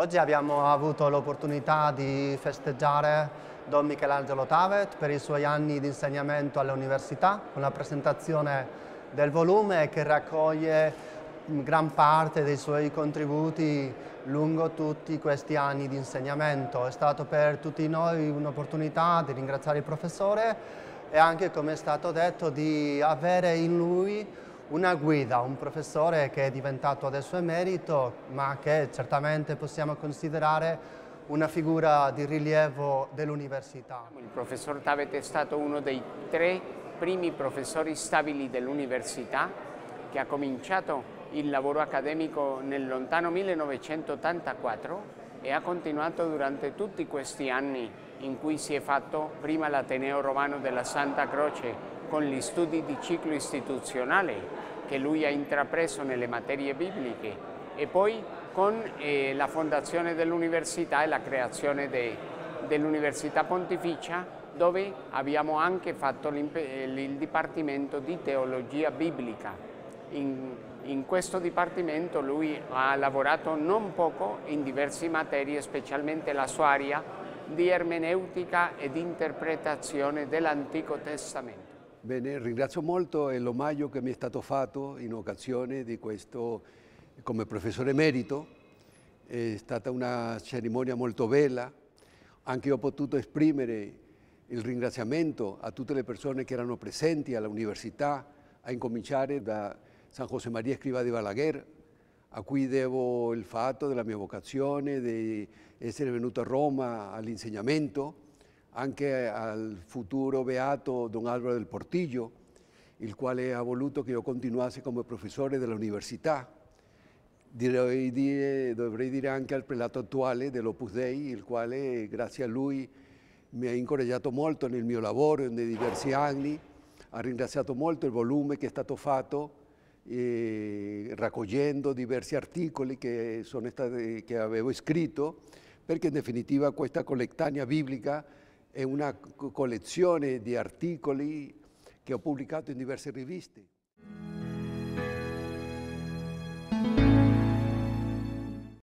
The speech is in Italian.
Oggi abbiamo avuto l'opportunità di festeggiare Don Michelangelo Tavet per i suoi anni di insegnamento all'università con la presentazione del volume che raccoglie gran parte dei suoi contributi lungo tutti questi anni di insegnamento. È stato per tutti noi un'opportunità di ringraziare il professore e anche, come è stato detto, di avere in lui una guida, un professore che è diventato adesso emerito, ma che certamente possiamo considerare una figura di rilievo dell'università. Il professor Tavet è stato uno dei 3 primi professori stabili dell'università che ha cominciato il lavoro accademico nel lontano 1984 e ha continuato durante tutti questi anni in cui si è fatto prima l'Ateneo Romano della Santa Croce con gli studi di ciclo istituzionale che lui ha intrapreso nelle materie bibliche e poi con la fondazione dell'università e la creazione dell'Università Pontificia, dove abbiamo anche fatto il Dipartimento di Teologia Biblica. In questo Dipartimento lui ha lavorato non poco in diverse materie, specialmente la sua area di ermeneutica e di interpretazione dell'Antico Testamento. Bene, ringrazio molto l'omaggio che mi è stato fatto in occasione di questo come professore emerito. È stata una cerimonia molto bella. Anche io ho potuto esprimere il ringraziamento a tutte le persone che erano presenti all'università, a incominciare da San José María Escrivá de Balaguer, a cui devo il fatto della mia vocazione, di essere venuto a Roma all'insegnamento, anche al futuro beato Don Álvaro del Portillo, il quale ha voluto che io continuassi come professore dell'università. Dovrei dire anche al prelato attuale dell'Opus Dei, il quale grazie a lui mi ha incoraggiato molto nel mio lavoro nei diversi anni, ha ringraziato molto il volume che è stato fatto, raccogliendo diversi articoli che avevo scritto, perché in definitiva questa collettanea biblica è una collezione di articoli che ho pubblicato in diverse riviste.